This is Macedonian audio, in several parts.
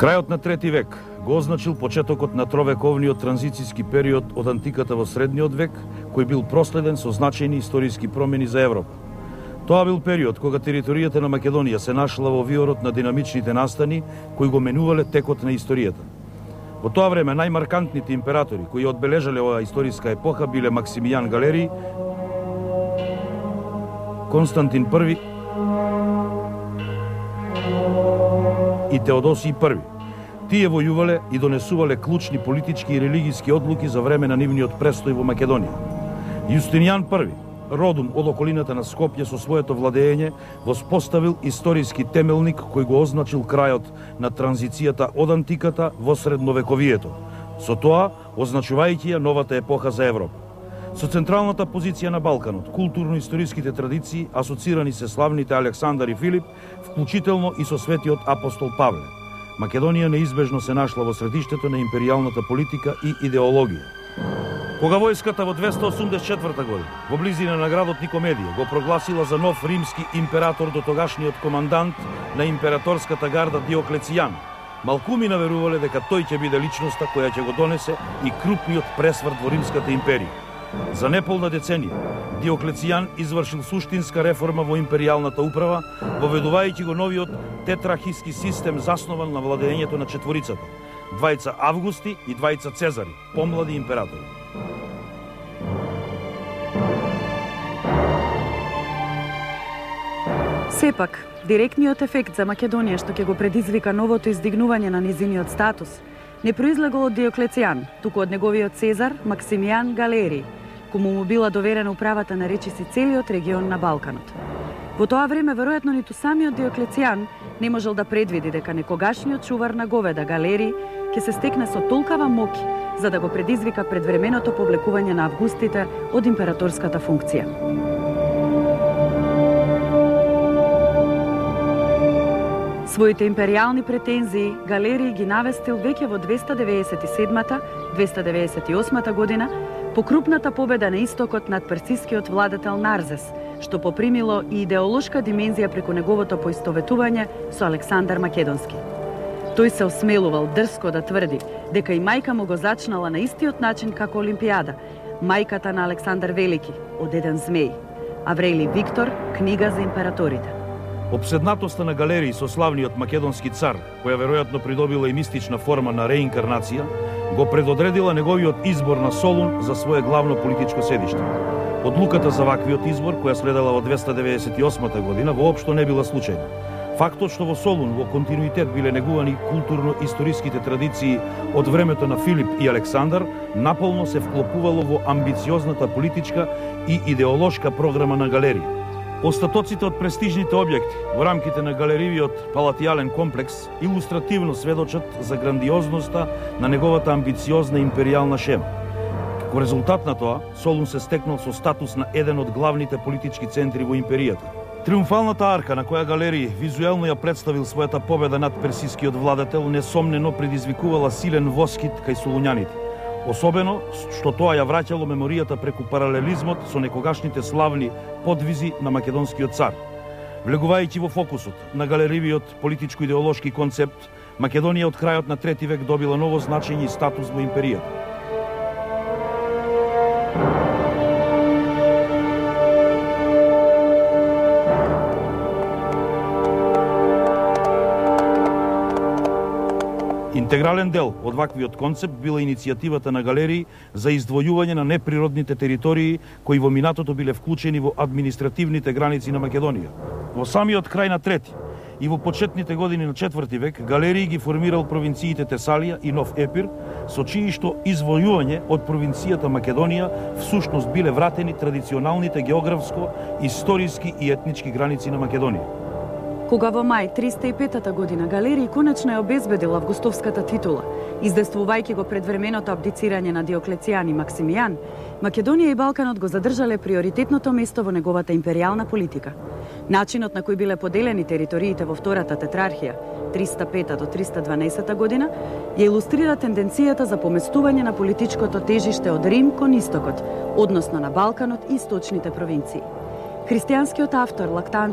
Крајот на трети век го означил почетокот на тровековниот транзицијски период од антиката во средниот век, кој бил проследен со значајни историски промени за Европа. Тоа бил период кога територијата на Македонија се нашла во виорот на динамичните настани кои го менувале текот на историјата. Во тоа време најмаркантните императори кои одбележале оваа историска епоха биле Максимијан Галерий, Константин I и Теодосиј I. Тие војувале и донесувале клучни политички и религиски одлуки за време на нивниот престој во Македонија. Јустинијан I, родом од околината на Скопје со своето владење, воспоставил историски темелник кој го означил крајот на транзицијата од антиката во средновековието, со тоа означувајќи ја новата епоха за Европа. Со централната позиција на Балканот, културно-историските традиции асоцирани се славните Александар и Филип, вклучително и со светиот апостол Павле. Македонија неизбежно се нашла во средиштето на империјалната политика и идеологија. Кога војската во 284 година, во близина на градот Никомедија, го прогласила за нов римски император до тогашниот командант на императорската гарда Диоклецијан, малкумина верувале дека тој ќе биде личноста која ќе го донесе и крупниот пресврт во Римската империја. За неполна деценија, Диоклецијан извршил суштинска реформа во империјалната управа, воведувајќи го новиот тетрархиски систем заснуван на владењето на четворицата, двајца Августи и двајца Цезари, помлади императори. Сепак, директниот ефект за Македонија што ќе го предизвика новото издигнување на низиниот статус не произлегол од Диоклецијан, туку од неговиот Цезар Максимијан Галерий, кому му била доверена управата на речиси целиот регион на Балканот. Во тоа време, веројатно, ниту самиот Диоклецијан не можел да предвиди дека некогашниот чувар на говеда Галерий ќе се стекне со толкава моќ за да го предизвика предвременото повлекување на августите од императорската функција. Своите империјални претензии Галерий ги навестил веќе во 297-298 година по крупната победа на истокот над персискиот владетел Нарзес, што попримило и идеолошка димензија преку неговото поистоветување со Александар Македонски. Тој се осмелувал дрско да тврди дека и мајка му го зачнала на истиот начин како Олимпијада, мајката на Александар Велики, од еден змеј. Аврели Виктор, книга за императорите. Обседнатоста на Галерий со славниот македонски цар, која веројатно придобила и мистична форма на реинкарнација, го предодредила неговиот избор на Солун за свое главно политичко седиште. Одлуката за ваквиот избор, која следела во 298 година, воопшто не била случајна. Фактот што во Солун во континуитет биле негувани културно-историските традиции од времето на Филип и Александар, наполно се вклопувало во амбициозната политичка и идеолошка програма на Галерий. Остатоците од престижните објекти во рамките на галеријиот палатијален комплекс илустративно сведочат за грандиозноста на неговата амбициозна империјална шема. Како резултат на тоа, Солун се стекнал со статус на еден од главните политички центри во империјата. Триумфалната арка на која Галерий визуелно ја представил својата победа над персискиот владетел несомнено предизвикувала силен воскит кај солуњаните. Особено што тоа ја враќало меморијата преку паралелизмот со некогашните славни подвизи на македонскиот цар. Влегувајќи во фокусот на Галеријиот политичко-идеолошки концепт, Македонија од крајот на трети век добила ново значење и статус во империјата. Интегрален дел од ваквиот концепт била иницијативата на Галерий за издвојување на неприродните територии кои во минатото биле вклучени во административните граници на Македонија. Во самиот крај на трети и во почетните години на четврти век Галерий ги формирал провинциите Тесалија и Нов Епир, со чии што извојување од провинцијата Македонија всушност биле вратени традиционалните географско, историски и етнички граници на Македонија. Кога во мај 305 година Галерий конечно е обезбедил августовската титула, издействувајќи го предвременото абдицирање на Диоклецијан и Максимијан, Македонија и Балканот го задржале приоритетното место во неговата империјална политика. Начинот на кој биле поделени териториите во втората тетрархија, 305 до 312 година, ја илустрира тенденцијата за поместување на политичкото тежиште од Рим кон истокот, односно на Балканот и источните провинции. Христијанскиот автор Лактанци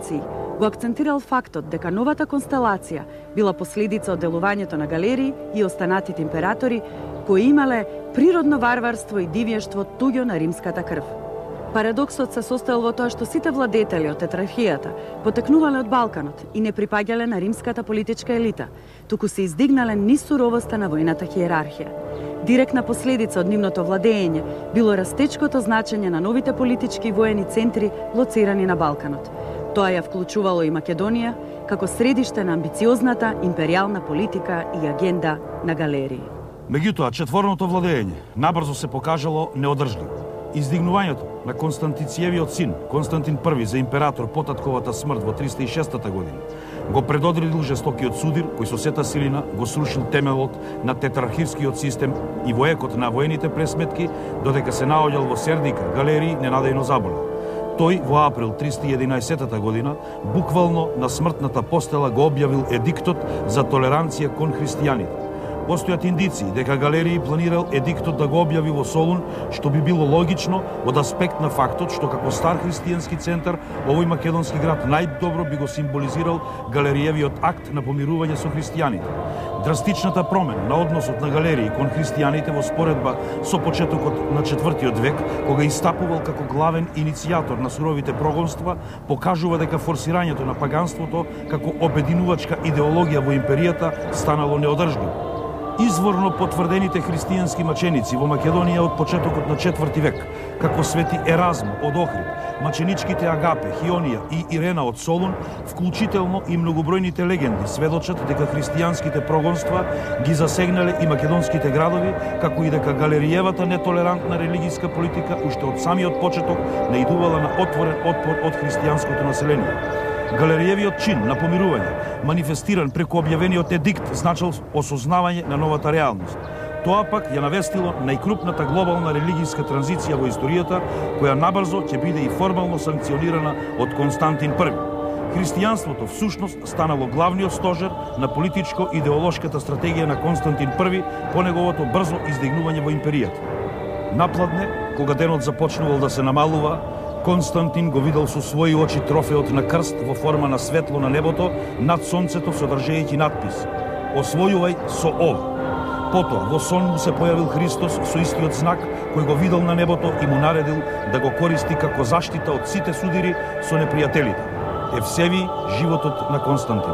го акцентирал фактот дека новата констелација била последица од делувањето на галерии и останатите императори кои имале природно варварство и дивјештво туѓо на римската крв. Парадоксот се состоел во тоа што сите владетели од тетрархијата потекнувале од Балканот и не припаѓале на римската политичка елита, туку се издигнале низ суровоста на војната хиерархија. Директна последица од нивното владење било растечкото значење на новите политички и воени центри лоцирани на Балканот. Тоа ја вклучувало и Македонија како средиште на амбициозната империјална политика и агенда на Галерии. Меѓутоа, четворното владење набрзо се покажало неодржливо. Издигнувањето на Константициевиот син, Константин I за император по татковата смрт во 306 година, го предодредил жестокиот судир кој со сета силина го срушил темелот на тетрархискиот систем и во екот на воените пресметки, додека се наоѓал во Сердика, Галерии ненадејно заболел. Тој во април 311 година буквално на смртната постела го објавил едиктот за толеранција кон христијаните. Постојат индици дека Галерии планирал едиктот да го објави во Солун, што би било логично од аспект на фактот што како стар христијански центар овој македонски град најдобро би го символизирал Галериевиот акт на помирување со христијаните. Драстичната промена на односот на Галерии кон христијаните во споредба со почетокот на 4 век, кога истапувал како главен иницијатор на суровите прогонства, покажува дека форсирањето на паганството како обединувачка идеологија во империјата станало неодржливо. Изворно потврдените христијански маченици во Македонија од почетокот на 4 век, како свети Еразм од Охрид, маченичките Агапе, Хионија и Ирена од Солун, вклучително и многобројните легенди сведочат дека христијанските прогонства ги засегнале и македонските градови, како и дека Галериевата нетолерантна религијска политика уште од самиот почеток наидувала на отворен отпор од христијанското население. Галериевиот чин на помирување, манифестиран преку објавениот едикт, значил осознавање на новата реалност. Тоа пак ја навестило најкрупната глобална религијска транзиција во историјата, која набрзо ќе биде и формално санкционирана од Константин I. Христијанството всушност станало главниот стожер на политичко-идеолошката стратегија на Константин I по неговото брзо издигнување во империјата. Напладне, кога денот започнувал да се намалува, Константин го видел со своји очи трофеот на крст во форма на светло на небото над сонцето содржејќи надпис «Освојувај со ова». Потоа во сон му се појавил Христос со истиот знак кој го видел на небото и му наредил да го користи како заштита од сите судири со непријателите. Евсеви животот на Константин.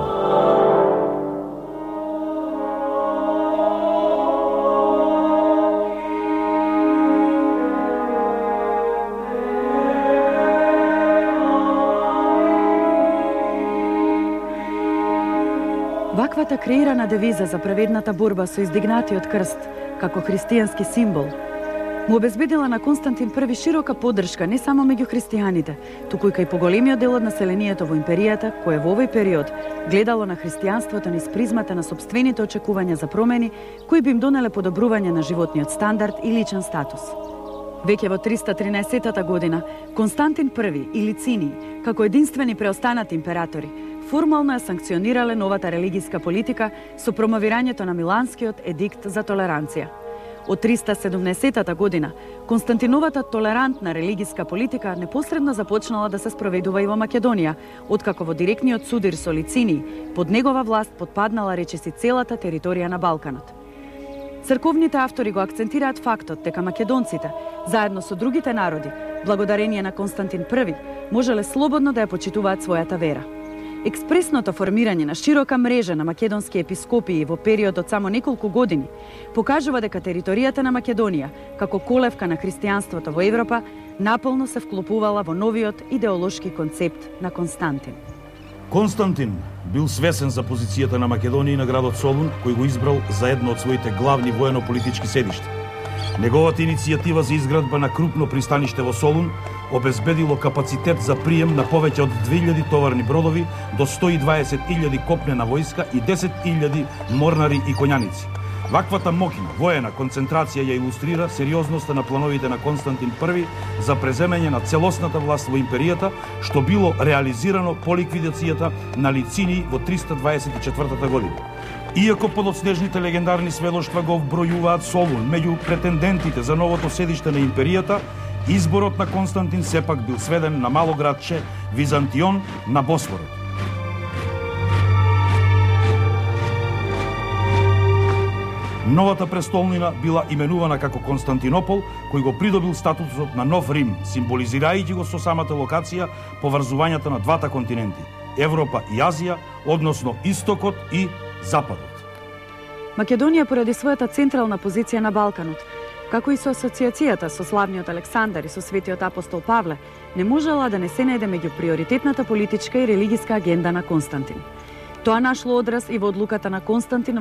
Ваквата креирана девиза за праведната борба со издигнатиот крст, како христијански символ, му обезбедила на Константин I широка поддршка не само меѓу христијаните, туку и кај поголемиот дел од населението во империјата, кое во овој период гледало на христијанството низ призмата на сопствените очекувања за промени, кои би им донеле подобрување на животниот стандард и личен статус. Веќе во 313 година, Константин I и Лициний, како единствени преостанати императори, формално ја санкционирале новата религијска политика со промовирањето на Миланскиот едикт за толеранција. Од 370 година, Константиновата толерантна религијска политика непосредно започнала да се спроведува и во Македонија, откако во директниот судир со Лициний под негова власт потпаднала речиси целата територија на Балканот. Црковните автори го акцентираат фактот дека македонците, заедно со другите народи, благодарение на Константин I, можеле слободно да ја почитуваат својата вера. Експресното формирање на широка мрежа на македонски епископии во период од само неколку години покажува дека територијата на Македонија, како колевка на христијанството во Европа, наполно се вклопувала во новиот идеолошки концепт на Константин. Константин бил свесен за позицијата на Македонија и на градот Солун, кој го избрал за едно од своите главни воено-политички седишта. Неговата иницијатива за изградба на крупно пристаниште во Солун обезбедило капацитет за прием на повеќе од 2000 товарни бродови до 120.000 копнена војска и 10.000 морнари и коњаници. Ваквата моќна воена концентрација ја илустрира сериозноста на плановите на Константин I за преземање на целосната власт во империјата, што било реализирано по ликвидацијата на Лициний во 324 година. Иако подоцнежните легендарни сведоштва го вбројуваат Солун меѓу претендентите за новото седиште на империјата, изборот на Константин сепак бил сведен на мало градче Византион на Босфорот. Новата престолнина била именувана како Константинопол, кој го придобил статусот на Нов Рим, символизирајќи го со самата локација поврзувањето на двата континенти – Европа и Азија, односно Истокот и Западот. Македонија поради својата централна позиција на Балканот, како и со асоциацијата со славниот Александар и со светиот апостол Павле, не можела да не се најде меѓу приоритетната политичка и религиска агенда на Константин. Тоа нашло одраз и во одлуката на Константин во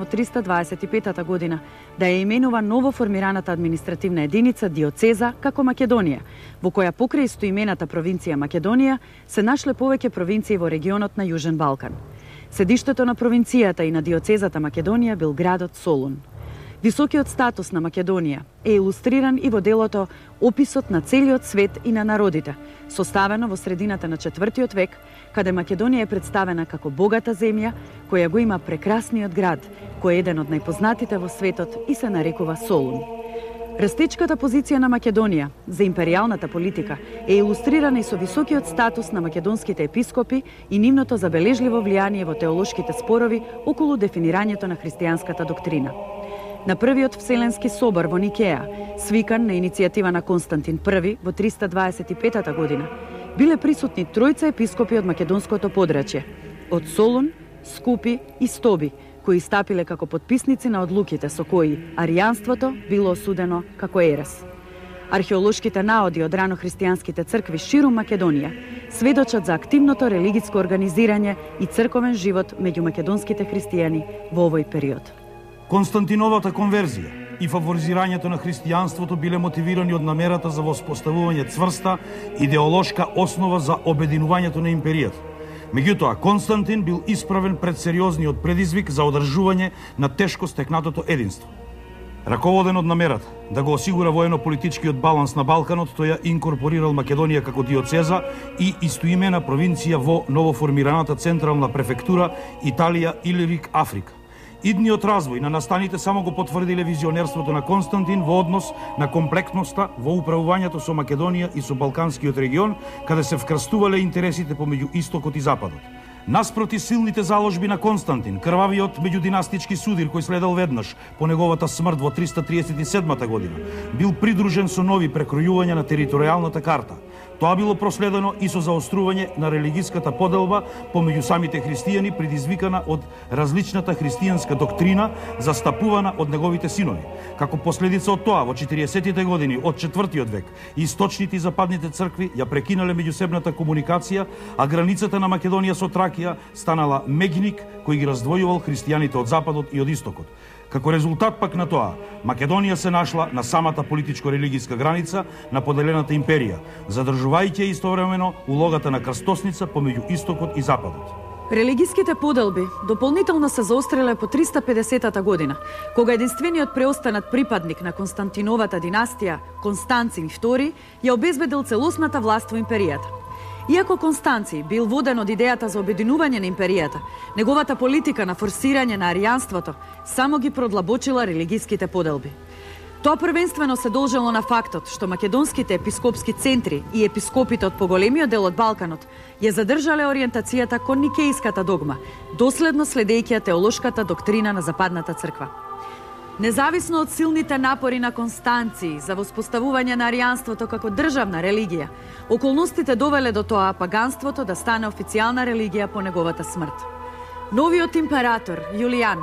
325 година да ја именува ново формираната административна единица Диоцеза како Македонија, во која покрај истоимената провинција Македонија се нашле повеќе провинции во регионот на Јужен Балкан. Седиштето на провинцијата и на диоцезата Македонија бил градот Солун. Високиот статус на Македонија е илустриран и во делото Описот на целиот свет и на народите, составено во средината на 4 век, каде Македонија е представена како богата земја, која го има прекрасниот град, кој е еден од најпознатите во светот и се нарекува Солун. Растечката позиција на Македонија за империјалната политика е илустрирана и со високиот статус на македонските епископи и нивното забележливо влијание во теолошките спорови околу дефинирањето на христијанската доктрина. На првиот Вселенски собор во Никеја, свикан на иницијатива на Константин I во 325 година, биле присутни тројца епископи од македонското подрачје, од Солун, Скупи и Стоби, кои стапиле како потписници на одлуките со кои аријанството било осудено како ерес. Археолошките наоди од рано-христијанските цркви ширум Македонија сведочат за активното религиско организирање и црковен живот меѓу македонските христијани во овој период. Константиновата конверзија и фаворизирањето на христијанството биле мотивирани од намерата за воспоставување цврста идеолошка основа за обединувањето на империјата. Меѓутоа, Константин бил исправен пред сериозниот предизвик за одржување на тешко стекнатото единство. Раководен од намерата да го осигура воено-политичкиот баланс на Балканот, тој ја инкорпорирал Македонија како диоцеза и истоимена провинција во новоформираната централна префектура Италија Илирик Африка. Идниот развој на настаните само го потврдиле визионерството на Константин во однос на комплексноста во управувањето со Македонија и со Балканскиот регион, каде се вкрстувале интересите помеѓу Истокот и Западот. Наспроти силните заложби на Константин, крвавиот меѓудинастички судир кој следел веднаш по неговата смрт во 337 година, бил придружен со нови прекројувања на територијалната карта. Тоа било проследено и со заострување на религиската поделба помеѓу самите христијани, предизвикана од различната христијанска доктрина застапувана од неговите синови. Како последица од тоа, во 40-тите години од 4-тиот век, источните и западните цркви ја прекинале меѓусебната комуникација, а границата на Македонија со Тракија станала мегник кој ги раздвојувал христијаните од Западот и од Истокот. Како резултат пак на тоа, Македонија се нашла на самата политичко-религиска граница на поделената империја, задржувајќи истовремено улогата на крстосница помеѓу Истокот и Западот. Религиските поделби дополнително се заостриле по 350 година, кога единствениот преостанат припадник на Константиновата династија, Констанцин II, ја обезбедил целосната власт во империјата. Иако Констанци бил воден од идејата за обединување на империјата, неговата политика на форсирање на аријанството само ги продлабочила религиските поделби. Тоа првенствено се должело на фактот што македонските епископски центри и епископите од поголемиот дел од Балканот ја задржале ориентацијата кон никејската догма, доследно следејќи теолошката доктрина на Западната црква. Независно од силните напори на Констанци за воспоставување на аријанството како државна религија, околностите довеле до тоа паганството да стане официјална религија по неговата смрт. Новиот император Јулијан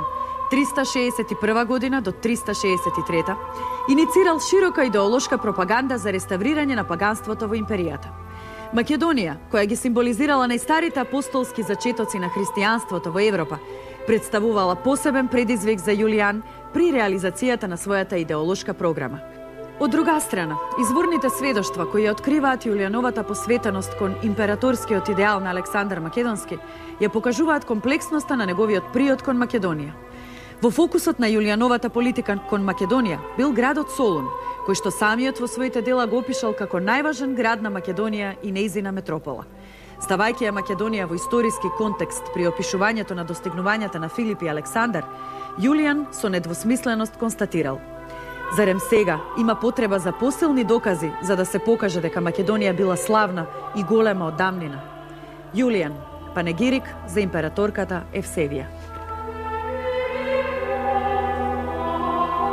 361 година до 363 иницирал широка идеолошка пропаганда за реставрирање на паганството во империјата. Македонија, која ги символизирала најстарите апостолски зачетоци на христијанството во Европа, представувала посебен предизвик за Јулијан при реализацијата на својата идеолошка програма. Од друга страна, изворните сведоштва кои ја откриваат Јулијановата посветеност кон императорскиот идеал на Александар Македонски ја покажуваат комплексноста на неговиот приод кон Македонија. Во фокусот на Јулијановата политика кон Македонија бил градот Солун, кој што самиот во своите дела го опишал како најважен град на Македонија и нејзина метропола. Ставајќи ја Македонија во историски контекст при опишувањето на достигнувањата на Филип и Александар, Јулијан со недвосмисленост констатирал: зарем сега има потреба за посилни докази за да се покаже дека Македонија била славна и голема од давнина. Јулијан, панегирик за императорката Евсевија.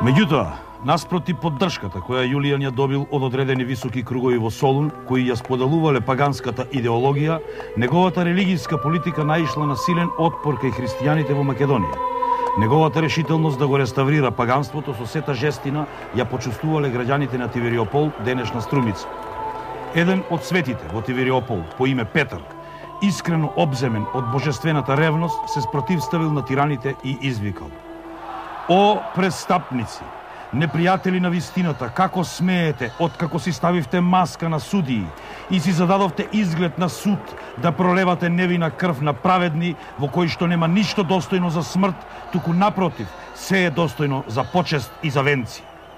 Меѓутоа, наспроти поддршката која Јулијан ја добил од одредени високи кругови во Солун, кои ја споделувале паганската идеологија, неговата религијска политика наишла на силен отпор кај христијаните во Македонија. Неговата решителност да го реставрира паганството со сета жестина ја почувствувале граѓаните на Тивериопол, денешна Струмица. Еден од светите во Тивериопол, по име Петар, искрено обземен од божествената ревност, се спротивставил на тираните и извикал: "О престапници, непријатели на вистината, како смеете, откако си ставивте маска на судии и си зададовте изглед на суд да пролевате невина крв на праведни, во кои што нема ништо достојно за смрт, туку напротив, се е достојно за почест и за венци."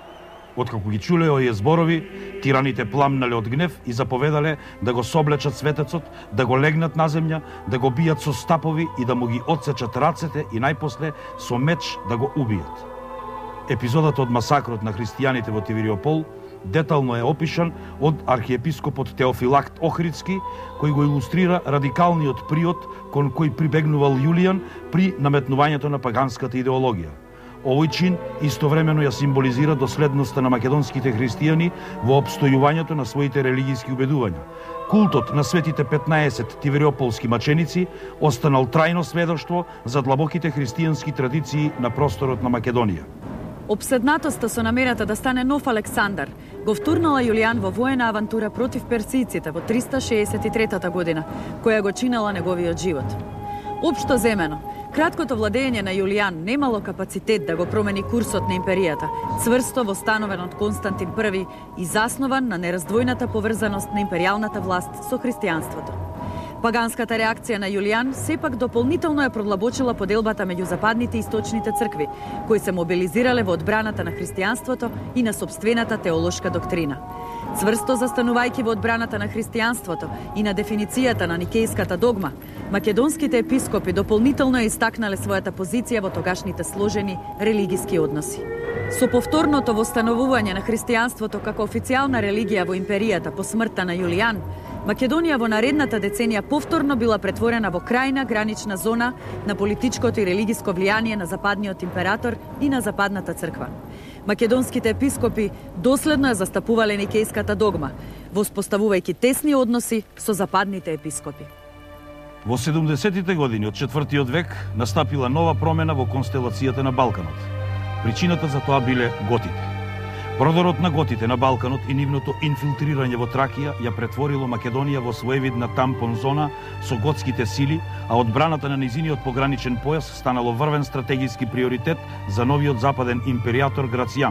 Откако ги чуле овие зборови, тираните пламнале од гнев и заповедале да го соблечат светецот, да го легнат на земја, да го бијат со стапови и да му ги отсечат рацете и најпосле со меч да го убијат. Епизодата од масакрот на христијаните во Тивериопол детално е опишан од архиепископот Теофилакт Охридски, кој го илустрира радикалниот приод кон кој прибегнувал Јулијан при наметнувањето на паганската идеологија. Овој чин истовремено ја символизира доследноста на македонските христијани во обстојувањето на своите религијски убедувања. Култот на светите 15 тивериополски маченици останал трајно сведоштво за длабоките христијански традиции на просторот на Македонија. Обседнатоста со намерата да стане нов Александар го втурнала Јулијан во воена авантура против персијците во 363 година, која го чинела неговиот живот. Општо земено, краткото владење на Јулијан немало капацитет да го промени курсот на империјата, цврсто востановен од Константин I и заснован на нераздвојната поврзаност на империјалната власт со христијанството. Паганската реакција на Јулијан сепак дополнително ја продлабочила поделбата меѓу западните и источните цркви, кои се мобилизирале во одбраната на христијанството и на сопствената теолошка доктрина. Цврсто застанувајќи во одбраната на христијанството и на дефиницијата на никејската догма, македонските епископи дополнително ја истакнале својата позиција во тогашните сложени религиски односи. Со повторното востановување на христијанството како официјална религија во империјата по смртта на Јулијан, Македонија во наредната деценија повторно била претворена во крајна гранична зона на политичкото и религиско влијание на западниот император и на западната црква. Македонските епископи доследно ја застапувале никејската догма, воспоставувајќи тесни односи со западните епископи. Во 70-тите години од 4-тиот век настапила нова промена во констелацијата на Балканот. Причината за тоа биле готите. Продорот на готите на Балканот и нивното инфилтрирање во Тракија ја претворило Македонија во своевидна тампон зона со готските сили, а одбраната на низиниот пограничен појас станало врвен стратегиски приоритет за новиот западен империјатор Грацијан.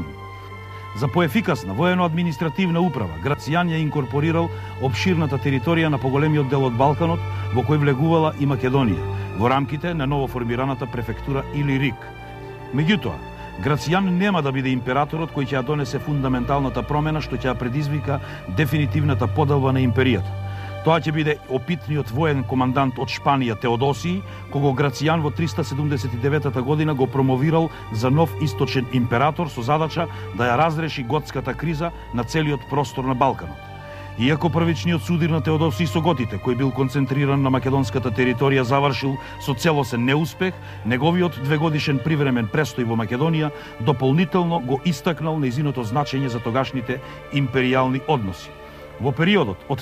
За поефикасна воено-административна управа, Грацијан ја инкорпорирал обширната територија на поголемиот дел од Балканот, во кој влегувала и Македонија, во рамките на новоформираната префектура Илирик. Меѓутоа, Грацијан нема да биде императорот кој ќе ја донесе фундаменталната промена што ќе ја предизвика дефинитивната поделба на империјата. Тоа ќе биде опитниот воен командант од Шпанија Теодосиј, кого Грацијан во 379 година го промовирал за нов источен император со задача да ја разреши готската криза на целиот простор на Балканот. Иако првичниот судир на Теодосиј со готите, кој бил концентриран на македонската територија, завршил со целосен неуспех, неговиот двегодишен привремен престој во Македонија дополнително го истакнал нејзиното значење за тогашните империјални односи. Во периодот од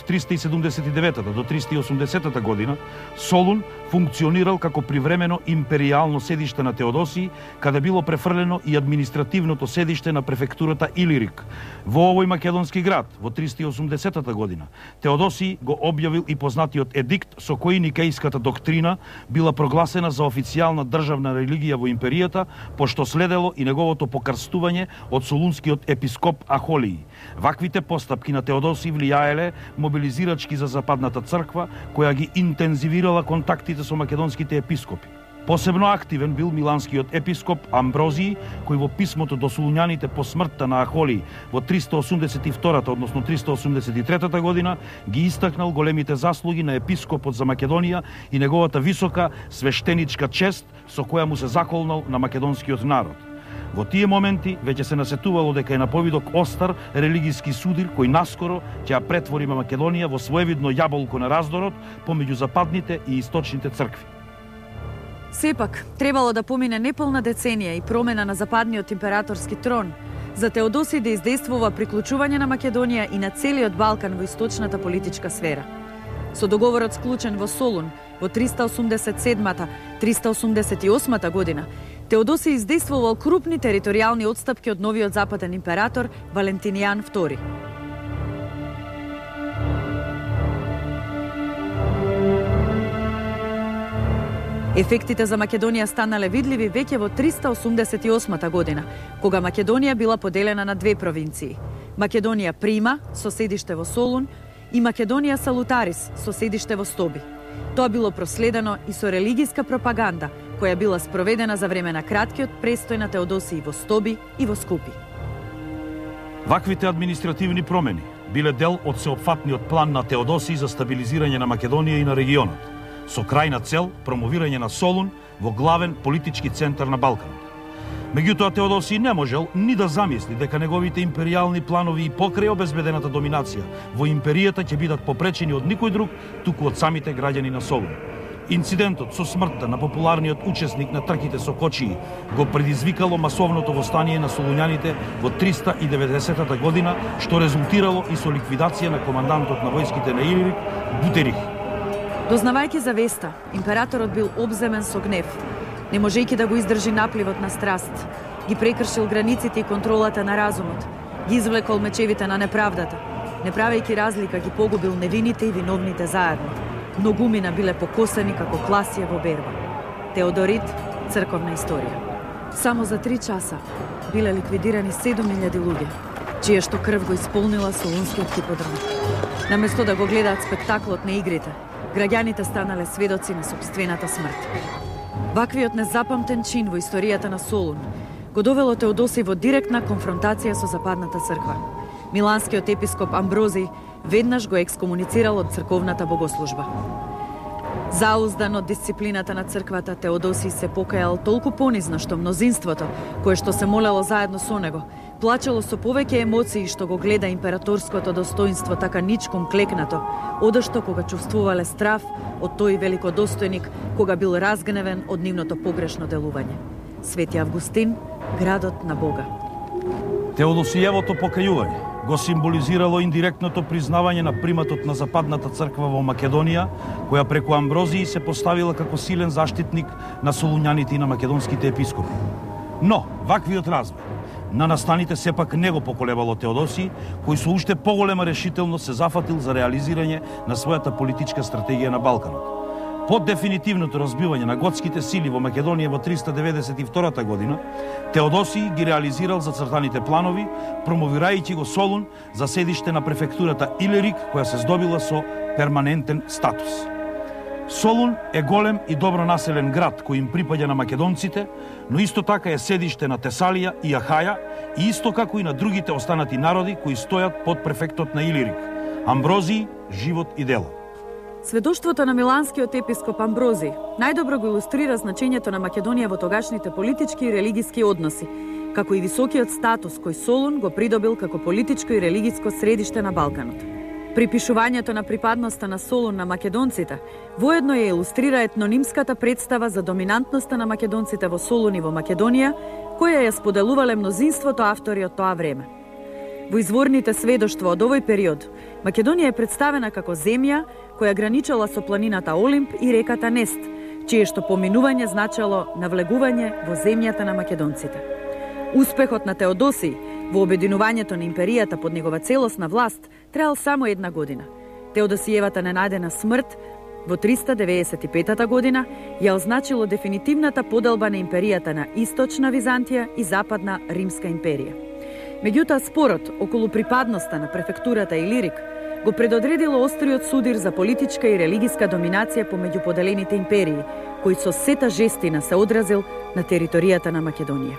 379 до 380 година, Солун функционирал како привремено империјално седиште на Теодосиј, каде било префрлено и административното седиште на префектурата Илирик. Во овој македонски град, во 380 година, Теодосиј го објавил и познатиот едикт со кој никејската доктрина била прогласена за официјална државна религија во империјата, пошто следело и неговото покрстување од солунскиот епископ Ахолиј. Ваквите постапки на Теодосиј влијаеле мобилизирачки за западната црква, која ги интензивирала контактите со македонските епископи. Посебно активен бил миланскиот епископ Амброзиј, кој во писмото до солуњаните по смртта на Ахолиј во 382, односно 383 година, ги истакнал големите заслуги на епископот за Македонија и неговата висока свештеничка чест со која му се заколнал на македонскиот народ. Во тие моменти веќе се насетувало дека е на повидок остар религиски судир кој наскоро ќе ја претвори Македонија во своевидно јаболко на раздорот помеѓу западните и источните цркви. Сепак, требало да помине неполна деценија и промена на западниот императорски трон за Теодосиј да издействува приклучување на Македонија и на целиот Балкан во источната политичка сфера. Со договорот склучен во Солун во 387-388 година, Теодосиј издействувал крупни територијални отстапки од новиот западен император Валентинијан II. Ефектите за Македонија станале видливи веќе во 388 година, кога Македонија била поделена на две провинции. Македонија Прима, со седиште во Солун, и Македонија Салутарис, со седиште во Стоби. Тоа било проследено и со религиска пропаганда, која била спроведена за време на краткиот престој на Теодосиј во Стоби и во Скупи. Ваквите административни промени биле дел од сеопфатниот план на Теодосиј за стабилизирање на Македонија и на регионот, со крајна цел промовирање на Солун во главен политички центар на Балканот. Меѓутоа, Теодосиј не можел ни да замисли дека неговите империјални планови и покрај обезбедената доминација во империјата ќе бидат попречени од никој друг, туку од самите граѓани на Солун. Инцидентот со смртта на популарниот учесник на трките со кочии го предизвикало масовното востание на солуњаните во 390 година, што резултирало и со ликвидација на командантот на војските на Илирик, Бутерих. Дознавајќи за веста, императорот бил обземен со гнев. Не можејќи да го издржи напливот на страст, ги прекршил границите и контролата на разумот, ги извлекол мечевите на неправдата, не правејќи разлика ги погубил невините и виновните заедно. Многумина биле покосени како класија во берба. Теодорит, црковна историја. Само за 3 часа биле ликвидирани 7000 луѓе, чија што крв го исполнила Солунскиот хиподром. Наместо да го гледаат спектаклот на игрите, граѓаните станале сведоци на сопствената смрт. Ваквиот незапамтен чин во историјата на Солун го довело Теодосиј во директна конфронтација со Западната црква. Миланскиот епископ Амброзиј веднаш го екскомуницирал од црковната богослужба. Зауздан од дисциплината на црквата, Теодосиј се покајал толку понизно што мнозинството, кое што се молело заедно со него, плачело со повеќе емоции што го гледа императорското достоинство така ничком клекнато, одошто кога чувствувале страв од тој великодостојник, кога бил разгневен од нивното погрешно делување. Свети Августин, градот на Бога. Теодосијевото покајување го символизирало индиректното признавање на приматот на Западната црква во Македонија, која преку Амброзиј се поставила како силен заштитник на солуњаните и на македонските епископи. Но, ваквиот развој на настаните сепак не го поколебало Теодосиј, кој со уште поголема решителност се зафатил за реализирање на својата политичка стратегија на Балканот. Под дефинитивното разбивање на готските сили во Македонија во 392 година, Теодосиј ги реализирал зацртаните планови, промовирајќи го Солун за седиште на префектурата Илирик, која се здобила со перманентен статус. Солун е голем и добро населен град кој им припаѓа на македонците, но исто така е седиште на Тесалија и Ахаја и исто како и на другите останати народи кои стојат под префектот на Илирик. Амброзиј, живот и дело. Сведоштвото на миланскиот епископ Амброзиј најдобро го илустрира значењето на Македонија во тогашните политички и религиски односи, како и високиот статус кој Солун го придобил како политичко и религиско средиште на Балканот. Припишувањето на припадноста на Солун на македонците воедно ја илустрира етнонимската представа за доминантноста на македонците во Солун и во Македонија, која ја споделувале мнозинството автори од тоа време. Во изворните сведоштва од овој период, Македонија е представена како земја која граничала со планината Олимп и реката Нест, чие што поминување значело навлегување во земјата на македонците. Успехот на Теодосиј во обединувањето на империјата под негова целосна власт траел само 1 година. Теодосијевата ненадена смрт во 395 година ја означило дефинитивната поделба на империјата на Источна Византија и Западна Римска империја. Меѓутоа, спорот околу припадноста на префектурата Илирик го предодредило остриот судир за политичка и религиска доминација помеѓу поделените империи, кој со сета жестина се одразил на територијата на Македонија.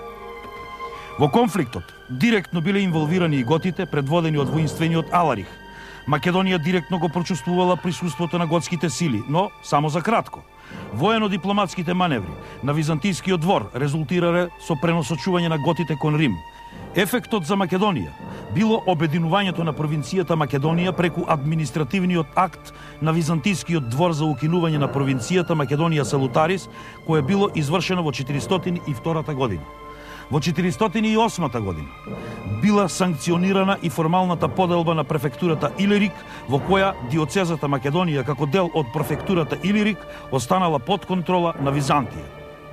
Во конфликтот директно биле инволвирани и готите, предводени од воинствениот Аларих. Македонија директно го прочувствувала присуството на готските сили, но само за кратко. Воено-дипломатските маневри на византискиот двор резултирале со преносочување на готите кон Рим. Ефектот за Македонија било обединувањето на провинцијата Македонија преку административниот акт на Византискиот двор за укинување на провинцијата Македонија Салутарис, кое било извршено во 402 година. Во 408 година била санкционирана и формалната поделба на префектурата Илирик, во која диоцезата Македонија како дел од префектурата Илирик останала под контрола на Византија.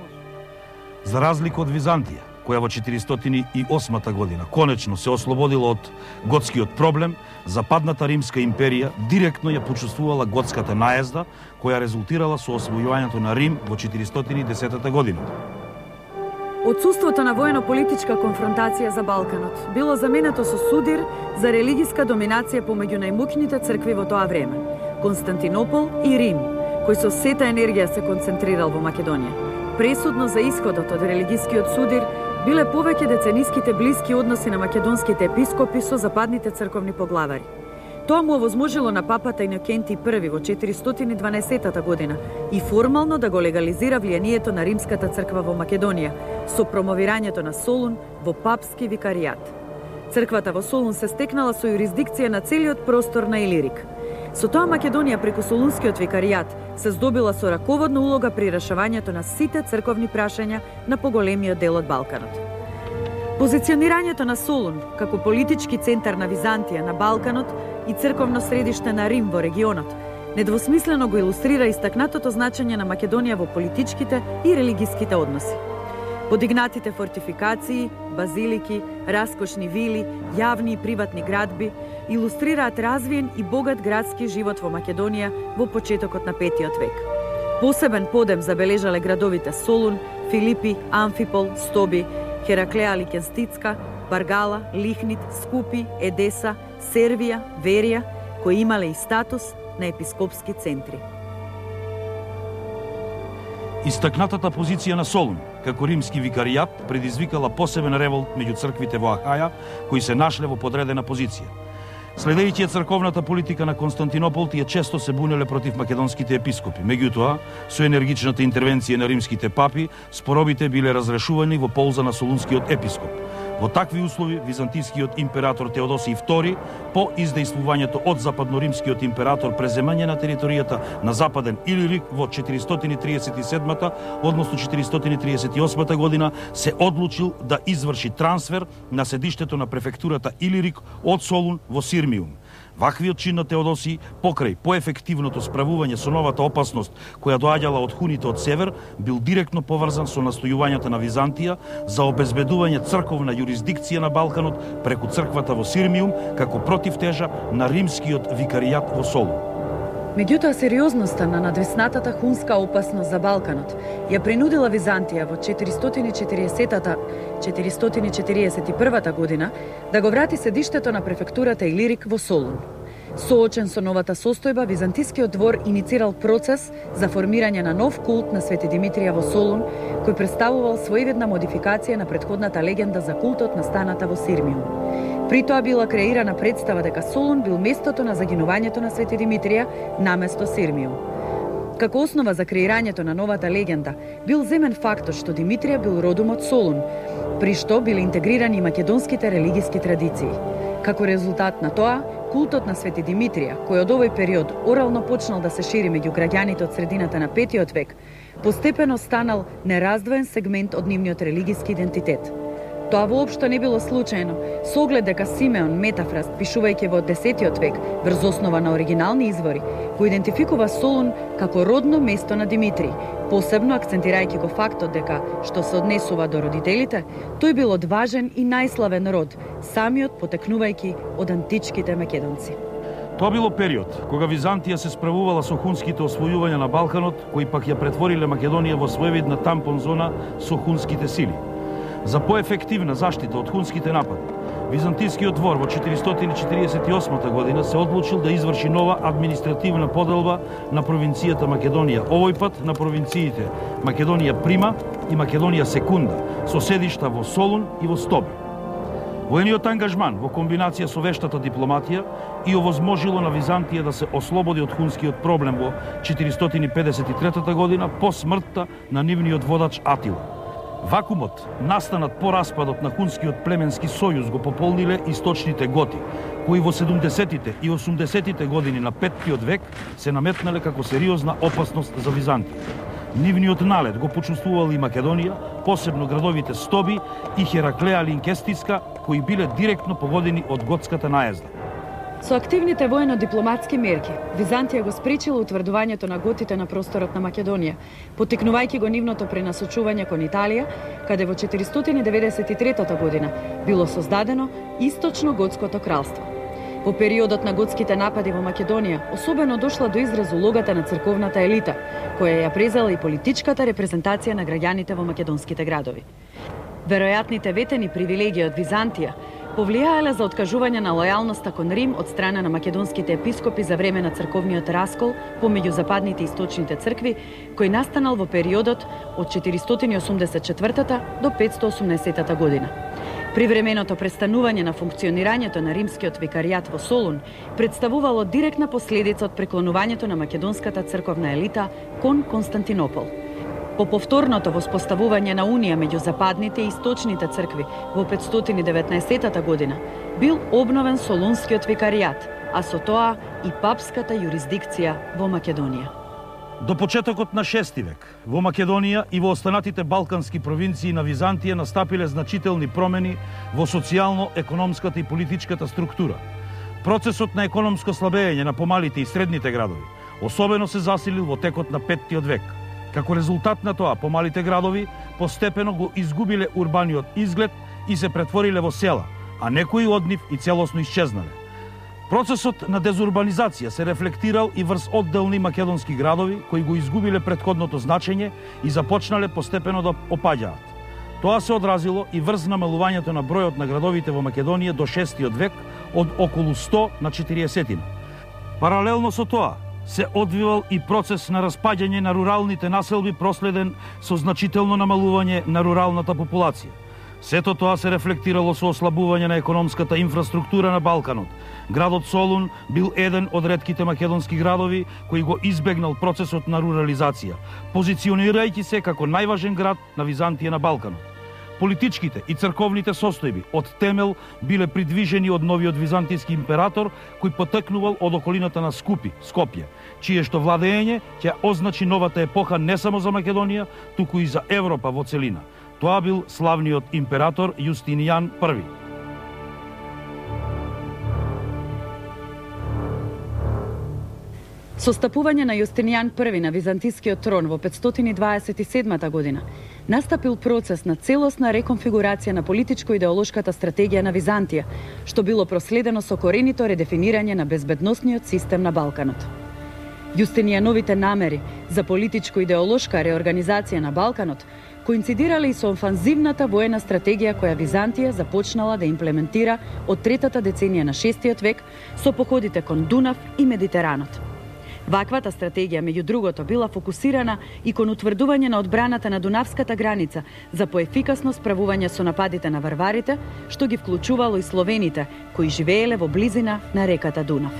За разлика од Византија, која во 408 година конечно се ослободила од готскиот проблем, Западната Римска империја директно ја почувствувала готската наезда, која резултирала со освојувањето на Рим во 410 година. Отсуството на воено-политичка конфронтација за Балканот било заменето со судир за религиска доминација помеѓу најмокните цркви во тоа време – Константинопол и Рим, кој со сета енергија се концентрирал во Македонија. Пресудно за исходот од религискиот судир биле повеќе децениските блиски односи на македонските епископи со западните црковни поглавари. Тоа му овозможило на папата Инокентий I во 412 година и формално да го легализира влијанието на Римската црква во Македонија со промовирањето на Солун во папски викаријат. Црквата во Солун се стекнала со юрисдикција на целиот простор на Илирик. Со тоа Македонија преку Солунскиот викаријат се здобила со раководна улога при решавањето на сите црковни прашања на поголемиот дел од Балканот. Позиционирањето на Солун како политички центар на Византија на Балканот и црковно средиште на Рим во регионот недвосмислено го илустрира истакнатото значење на Македонија во политичките и религиските односи. Подигнатите фортификации, базилики, раскошни вили, јавни и приватни градби илустрираат развиен и богат градски живот во Македонија во почетокот на 5 век. Посебен подем забележале градовите Солун, Филипи, Амфипол, Стоби, Хераклеа Ликенстицка, Баргала, Лихнит, Скупи, Едеса, Сервија, Верија, кои имале и статус на епископски центри. Истакнатата позиција на Солун како римски викаријат предизвикала посебен револт меѓу црквите во Ахаја, кои се нашле во подредена позиција. Следејќи црковната политика на Константинопол, тие често се бунеле против македонските епископи. Меѓутоа, со енергичната интервенција на римските папи, споробите биле разрешувани во полза на солунскиот епископ. Во такви услови, византискиот император Теодосиј II, по издејствувањето од западноримскиот император преземање на територијата на Западен Илирик во 437, односно 438 година, се одлучил да изврши трансфер на седиштето на префектурата Илирик од Солун во Сирмиум. Ваквиот чин на Теодосиј, покрај поефективното справување со новата опасност која доаѓала од хуните од север, бил директно поврзан со настојувањата на Византија за обезбедување црковна юрисдикција на Балканот преку црквата во Сирмиум како противтежа на римскиот викаријат во Солун. Меѓутоа, сериозноста на надвиснатата хунска опасност за Балканот ја принудила Византија во 441 година да го врати седиштето на префектурата Илирик во Солун. Соочен со новата состојба, Византискиот двор иницирал процес за формирање на нов култ на Свети Димитрија во Солун, кој представувал своевидна модификација на претходната легенда за култот на станата во Сирмиум. При тоа била креирана представа дека Солун бил местото на загинувањето на Свети Димитрија наместо Сирмиум. Како основа за креирањето на новата легенда бил земен фактот што Димитрија бил родом од Солун, при што биле интегрирани и македонските религиски традиции. Како резултат на тоа, култот на Свети Димитрија, кој од овој период орално почнал да се шири меѓу граѓаните од средината на 5 век, постепено станал нераздвоен сегмент од нивниот религиски идентитет. Тоа воопшто не било случајно, со оглед дека Симеон Метафраст, пишувајќи во 10 век врз основа на оригинални извори, го идентификува Солун како родно место на Димитрий, посебно акцентирајќи го фактот дека, што се однесува до родителите, тој бил од важен и најславен род, самиот потекнувајќи од античките македонци. Тоа било период кога Византија се справувала со хунските освојувања на Балканот, кои пак ја претвориле Македонија во своевидна тампон зона со хунските сили. За поефективна заштита од хунските напади, Византискиот двор во 448 година се одлучил да изврши нова административна поделба на провинцијата Македонија, овој пат на провинциите Македонија Прима и Македонија Секунда, со седишта во Солун и во Стоби. Воениот ангажман во комбинација со вештата дипломатија и овозможило на Византија да се ослободи од хунскиот проблем во 453 година по смртта на нивниот водач Атила. Вакуумот, настанат по распадот на Хунскиот племенски сојуз, го пополниле источните готи, кои во 70-тите и 80-тите години на 5-тиот век се наметнале како сериозна опасност за Византија. Нивниот налет го почувствувал и Македонија, посебно градовите Стоби и Хераклеа Линкестиска, кои биле директно погодени од готската наезда. Со активните воено-дипломатски мерки, Византија го спречила утврдувањето на готите на просторот на Македонија, поттикнувајќи го нивното пренасочување кон Италија, каде во 493 година било создадено Источно готското кралство. Во периодот на готските напади во Македонија, особено дошла до израз улогата на црковната елита, која ја презела и политичката репрезентација на граѓаните во македонските градови. Веројатните ветени привилегии од Византија повлијаеле за откажување на лојалноста кон Рим од страна на македонските епископи за време на црковниот раскол помеѓу западните и источните цркви, кој настанал во периодот од 484 до 580 година. Привременото престанување на функционирањето на римскиот викаријат во Солун представувало директна последица од преклонувањето на македонската црковна елита кон Константинопол. По повторното воспоставување на унија меѓу западните и источните цркви во 519 година бил обновен Солунскиот викаријат, а со тоа и папската јурисдикција во Македонија. До почетокот на 6 век, во Македонија и во останатите балкански провинции на Византија настапиле значителни промени во социјално-економската и политичката структура. Процесот на економско слабење на помалите и средните градови особено се засилил во текот на 5-тиот век. Како резултат на тоа, помалите градови постепено го изгубиле урбаниот изглед и се претвориле во села, а некои од нив и целосно исчезнале. Процесот на дезурбанизација се рефлектирал и врз одделни македонски градови кои го изгубиле претходното значење и започнале постепено да опаѓаат. Тоа се одразило и врз намалувањето на бројот на градовите во Македонија до 6-тиот век од околу 100 на 40. Паралелно со тоа, се одвивал и процес на распаѓање на руралните населби проследен со значително намалување на руралната популација. Сето тоа се рефлектирало со ослабување на економската инфраструктура на Балканот. Градот Солун бил еден од ретките македонски градови кој го избегнал процесот на рурализација, позиционирајќи се како најважен град на Византија на Балканот. Политичките и црковните состојби од темел биле придвижени од новиот византијски император кој потекнувал од околината на Скопје, чиешто владење ќе означи новата епоха не само за Македонија, туку и за Европа во целина. Тоа бил славниот император Јустинијан I. Со стапување на Јустинијан I на византискиот трон во 527 година, настапил процес на целосна реконфигурација на политичко-идеолошката стратегија на Византија, што било проследено со коренито редефинирање на безбедносниот систем на Балканот. Јустинијановите намери за политичко-идеолошка реорганизација на Балканот коинцидирале и со офанзивната воена стратегија која Византија започнала да имплементира од третата деценија на 6-тиот век со походите кон Дунав и Медитеранот. Ваквата стратегија, меѓу другото, била фокусирана и кон утврдување на одбраната на Дунавската граница за поефикасно справување со нападите на варварите, што ги вклучувало и словените, кои живееле во близина на реката Дунав.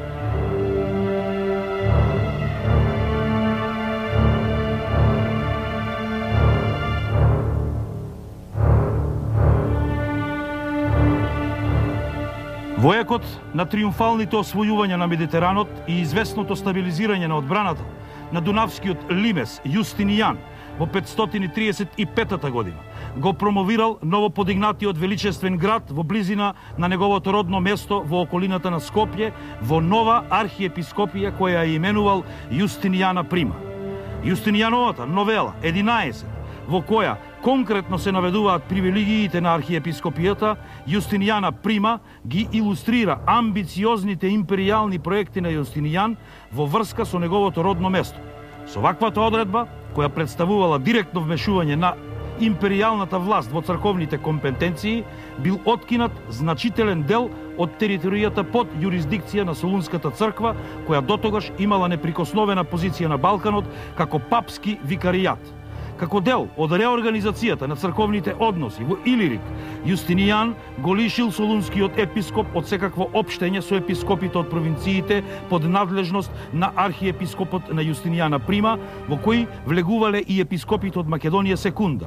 Во екот на триумфалните освојувања на Медитеранот и известното стабилизирање на одбраната на дунавскиот лимес Јустинијан во 535 година го промовирал новоподигнатиот величествен град во близина на неговото родно место во околината на Скопје во нова архиепископија која ја именувал Јустинијана Прима. Јустинијановата новела 11, во која конкретно се наведуваат привилегиите на архиепископијата, Јустинијана Прима ги илустрира амбициозните империјални проекти на Јустинијан во врска со неговото родно место. Со ваквата одредба, која представувала директно вмешување на империјалната власт во црковните компетенции, бил откинат значителен дел од територијата под јурисдикција на Солунската црква, која дотогаш имала неприкосновена позиција на Балканот како папски викаријат. Како дел од реорганизацијата на црковните односи во Илирик, Јустинијан го лишил солунскиот епископ од секакво општење со епископите од провинциите под надлежност на архиепископот на Јустинијана Прима, во кои влегувале и епископите од Македонија Секунда.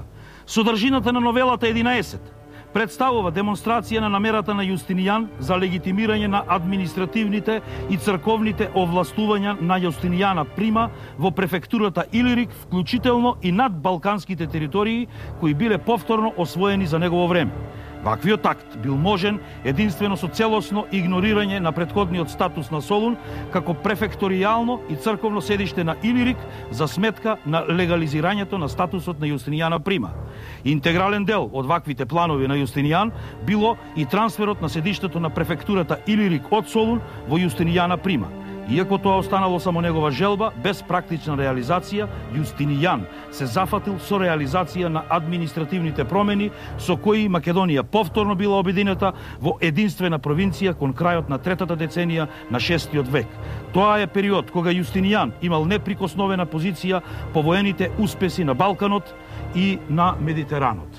Содржината на новелата 11 представува демонстрација на намерата на Јустинијан за легитимирање на административните и црковните овластувања на Јустинијана Прима во префектурата Илирик, вклучително и над балканските територии кои биле повторно освоени за негово време. Ваквиот акт бил можен единствено со целосно игнорирање на претходниот статус на Солун како префекторијално и црковно седиште на Илирик за сметка на легализирањето на статусот на Јустинијана Прима. Интегрален дел од ваквите планови на Јустинијан било и трансферот на седиштето на префектурата Илирик од Солун во Јустинијана Прима. Иако тоа останало само негова желба, без практична реализација, Јустинијан се зафатил со реализација на административните промени со кои Македонија повторно била обединета во единствена провинција кон крајот на третата деценија на 6-тиот век. Тоа е период кога Јустинијан имал неприкосновена позиција по воените успеси на Балканот и на Медитеранот.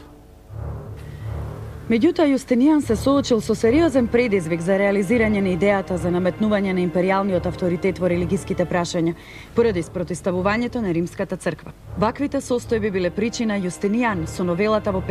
Меѓутоа, Јустинијан се соочил со сериозен предизвик за реализирање на идејата за наметнување на империјалниот авторитет во религиските прашања, поради спротивставувањето на Римската црква. Ваквите состојби биле причина Јустинијан со новелата во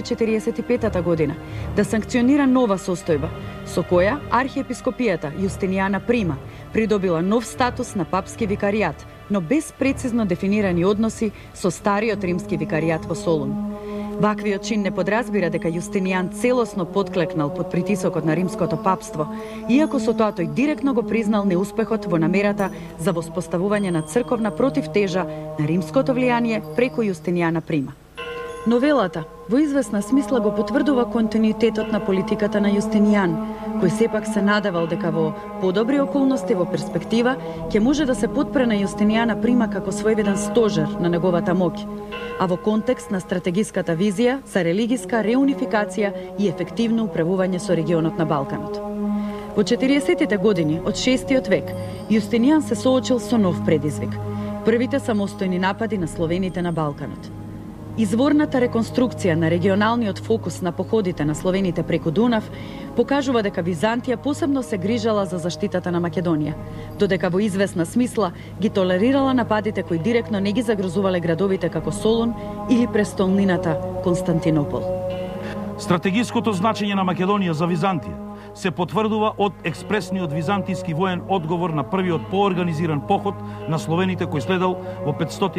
545 година да санкционира нова состојба, со која архиепископијата Јустинијана Прима придобила нов статус на папски викаријат, но без прецизно дефинирани односи со стариот римски викаријат во Солун. Ваквиот чин не подразбира дека Јустинијан целосно подклекнал под притисокот на римското папство, иако со тоа тој директно го признал неуспехот во намерата за воспоставување на црковна противтежа на римското влијание преку Јустинијана Прима. Новелата во известна смисла го потврдува континуитетот на политиката на Јустинијан, кој сепак се надевал дека во подобри околности во перспектива ќе може да се подпре на Јустинијана Прима како своевиден стожер на неговата моќ, а во контекст на стратегиската визија за религиска реунификација и ефективно управување со регионот на Балканот. Во 40-тите години од 6-тиот век Јустинијан се соочил со нов предизвик – првите самостојни напади на словените на Балканот. Изворната реконструкција на регионалниот фокус на походите на словените преку Дунав покажува дека Византија посебно се грижала за заштитата на Македонија, додека во известна смисла ги толерирала нападите кои директно не ги загрозувале градовите како Солун или престолнината Константинопол. Стратегиското значење на Македонија за Византија се потврдува од експресниот византијски воен одговор на првиот поорганизиран поход на словените кој следел во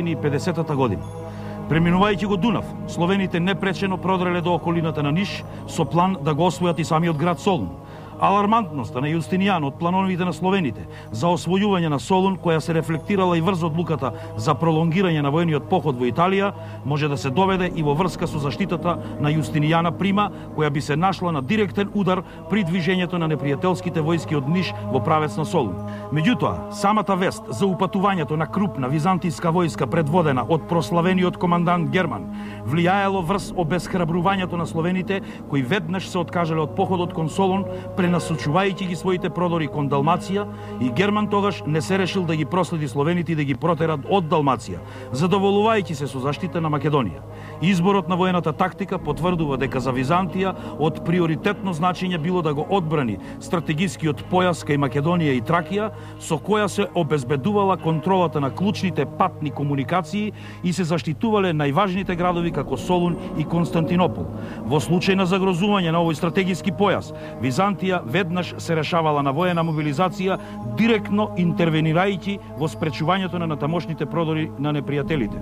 550 година. Преминувајќи го Дунав, словените непречено продреле до околината на Ниш со план да го освојат и самиот град Солун. Алармантноста на Јустинијан од плановите на словените за освојување на Солун, која се рефлектирала и врз одлуката за пролонгирање на војниот поход во Италија, може да се доведе и во врска со заштитата на Јустинијана Прима, која би се нашла на директен удар при движењето на непријателските војски од Ниш во правец на Солун. Меѓутоа, самата вест за упатувањето на крупна византијска војска предводена од прославениот командант Герман влијаело врз обесхрабрувањето на словените, кои веднаш се откажале од походот кон Солун, пренасочувајќи ги своите продори кон Далмација, и Герман тогаш не се решил да ги проследи словените и да ги протерат од Далмација, задоволувајќи се со заштита на Македонија. Изборот на воената тактика потврдува дека за Византија од приоритетно значење било да го одбрани стратегискиот појас кај Македонија и Тракија, со која се обезбедувала контролата на клучните патни комуникации и се заштитувале најважните градови како Солун и Константинопол. Во случај на загрозување на овој стратегиски појас, Византија веднаш се решавала на воена мобилизација, директно интервенирајќи во спречувањето на тамошните продори на непријателите.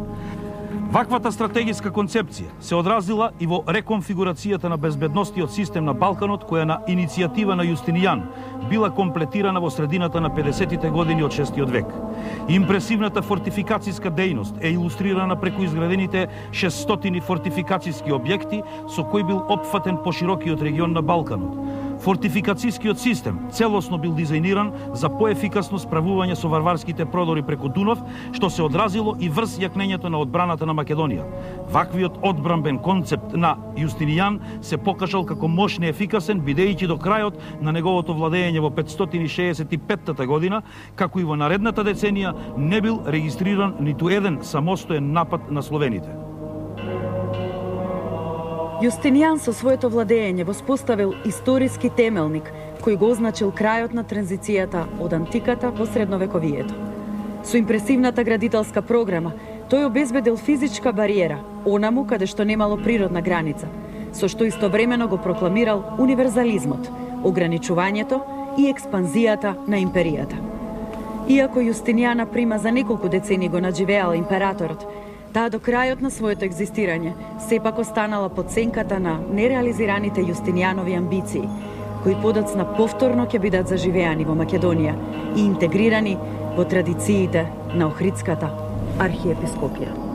Ваквата стратегиска концепција се одразила и во реконфигурацијата на безбедностиот систем на Балканот, која на иницијатива на Јустинијан била комплетирана во средината на 50-тите години од 6-тиот век. Импресивната фортификацијска дејност е илустрирана преку изградените 600 фортификацијски објекти со кои бил опфатен поширокиот регион на Балканот. Фортификацијскиот систем целосно бил дизајниран за поефикасно справување со варварските продори преку Дунав, што се одразило и врз јакнењето на одбраната на Македонија. Ваквиот одбранбен концепт на Јустинијан се покажал како мощно ефикасен, бидејќи до крајот на неговото владење во 565 година, како и во наредната деценија, не бил регистриран ниту еден самостоен напад на словените. Јустинијан со своето владење воспоставил историски темелник кој го означил крајот на транзицијата од антиката во средновековието. Со импресивната градителска програма, Тој обезбедил физичка бариера, онаму каде што немало природна граница, со што истовремено го прокламирал универзализмот, ограничувањето и експанзијата на империјата. Иако Јустинијана Прима за неколку децени го надживеала императорот, таа до крајот на своето екзистирање сепак останала под сенката на нереализираните Јустинијанови амбиции, кои подоцна повторно ќе бидат заживеани во Македонија и интегрирани во традициите на Охридската архиепископија.